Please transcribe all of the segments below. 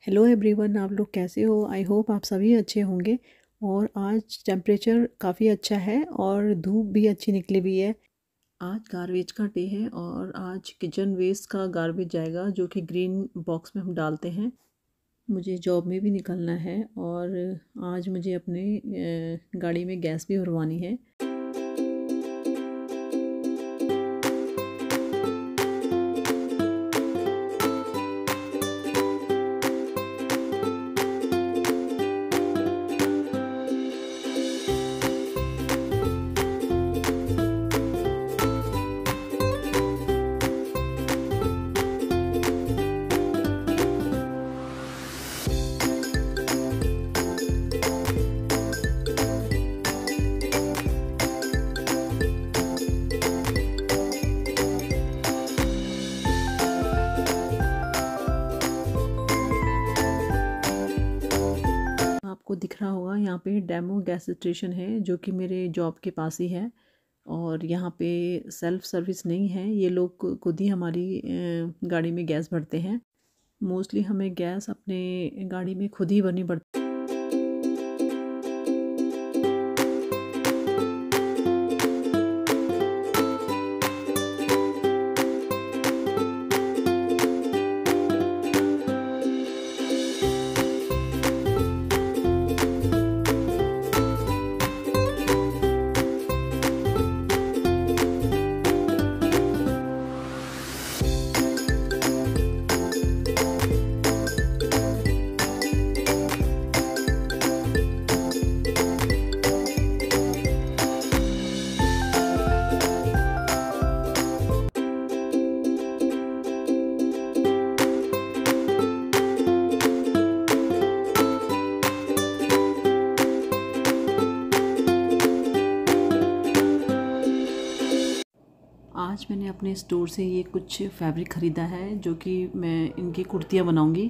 Hello everyone, आप लोग कैसे हो? आई होप आप सभी अच्छे होंगे। और आज टेम्परेचर काफ़ी अच्छा है और धूप भी अच्छी निकली हुई है। आज गार्बेज का डे है और आज किचन वेस्ट का गार्बेज जाएगा जो कि ग्रीन बॉक्स में हम डालते हैं। मुझे जॉब में भी निकलना है और आज मुझे अपने गाड़ी में गैस भी भरवानी है। आपको दिख रहा होगा यहाँ पे डेमो गैस स्टेशन है जो कि मेरे जॉब के पास ही है। और यहाँ पे सेल्फ सर्विस नहीं है, ये लोग खुद ही हमारी गाड़ी में गैस भरते हैं। मोस्टली हमें गैस अपने गाड़ी में खुद ही भरनी पड़ती है। आज मैंने अपने स्टोर से ये कुछ फैब्रिक ख़रीदा है जो कि मैं इनकी कुर्तियाँ बनाऊंगी।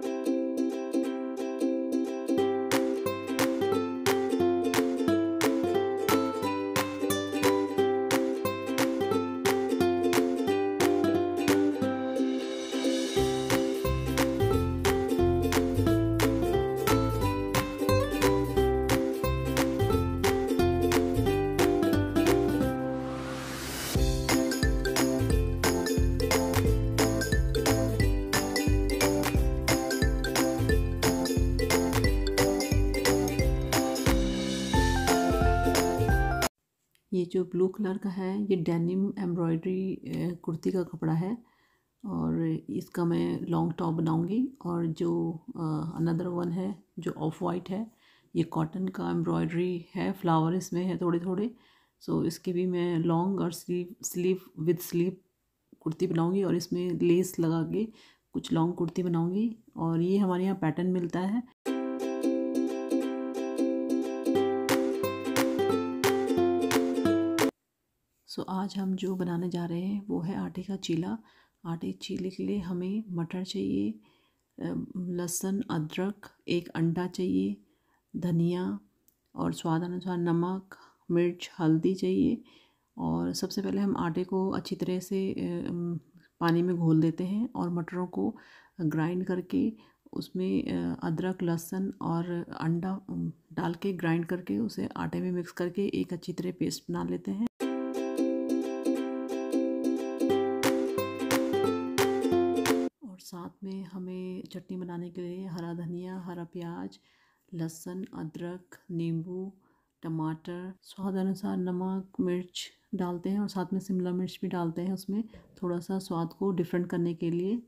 ये जो ब्लू कलर का है ये डेनिम एम्ब्रॉयडरी कुर्ती का कपड़ा है और इसका मैं लॉन्ग टॉप बनाऊंगी। और जो अनदर वन है जो ऑफ वाइट है, ये कॉटन का एम्ब्रॉयडरी है, फ्लावर इसमें है थोड़े थोड़े। सो इसकी भी मैं लॉन्ग और स्लीव विद स्लीव कुर्ती बनाऊंगी और इसमें लेस लगा के कुछ लॉन्ग कुर्ती बनाऊंगी। और ये हमारे यहाँ पैटर्न मिलता है। सो आज हम जो बनाने जा रहे हैं वो है आटे का चीला। आटे चीले के लिए हमें मटर चाहिए, लहसुन, अदरक, एक अंडा चाहिए, धनिया और स्वाद अनुसार नमक, मिर्च, हल्दी चाहिए। और सबसे पहले हम आटे को अच्छी तरह से पानी में घोल देते हैं और मटरों को ग्राइंड करके उसमें अदरक, लहसुन और अंडा डाल के ग्राइंड करके उसे आटे में मिक्स करके एक अच्छी तरह पेस्ट बना लेते हैं। साथ में हमें चटनी बनाने के लिए हरा धनिया, हरा प्याज, लहसुन, अदरक, नींबू, टमाटर, स्वाद अनुसार नमक, मिर्च डालते हैं और साथ में शिमला मिर्च भी डालते हैं उसमें थोड़ा सा स्वाद को डिफरेंट करने के लिए।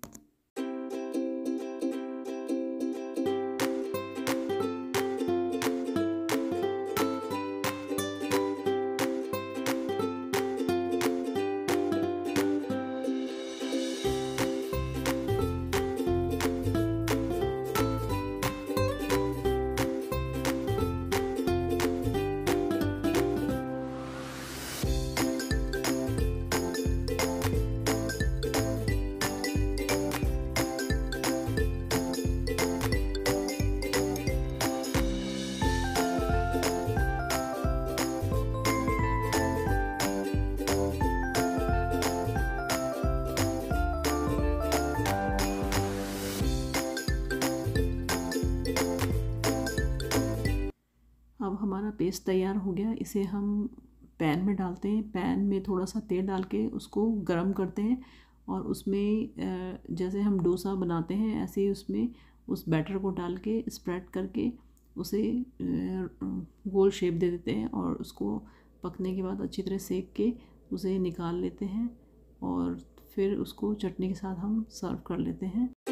हमारा पेस्ट तैयार हो गया, इसे हम पैन में डालते हैं। पैन में थोड़ा सा तेल डाल के उसको गरम करते हैं और उसमें जैसे हम डोसा बनाते हैं ऐसे ही उसमें उस बैटर को डाल के स्प्रेड करके उसे गोल शेप दे देते हैं और उसको पकने के बाद अच्छी तरह सेक के उसे निकाल लेते हैं और फिर उसको चटनी के साथ हम सर्व कर लेते हैं।